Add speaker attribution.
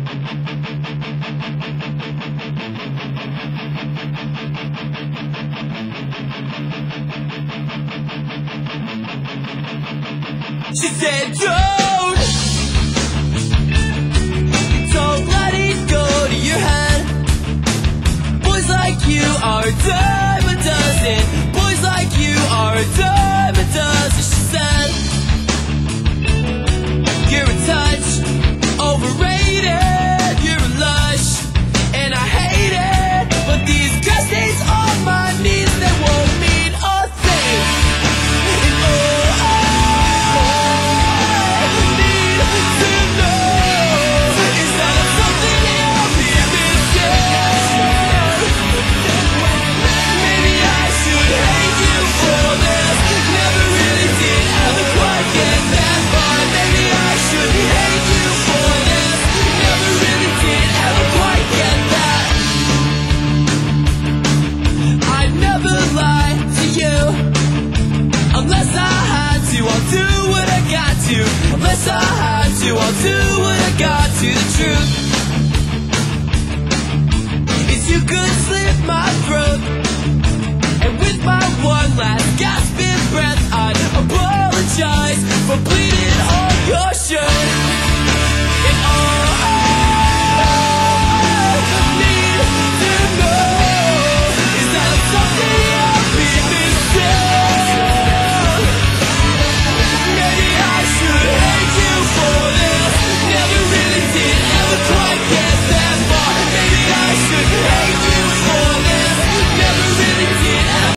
Speaker 1: She said, don't let it go to your head. Boys like you are a dime a dozen. Boys like you are a dime a dozen. She said, you're a touch overrated. You're a lush and I hate it. But these grass stains on my knees, they won't mean a thing. And oh, I need to know, is that I'm something I'll be missing? Maybe I should hate you for this. Never really did ever quite get that far. Maybe I should hate you for this. Never really did ever quite get that. I'd never lie to you unless I had to. I'll do what I got to. Unless I had to, I'll do what I got to. The truth is you could slit my throat, and with my one last gasping breath I'd apologize for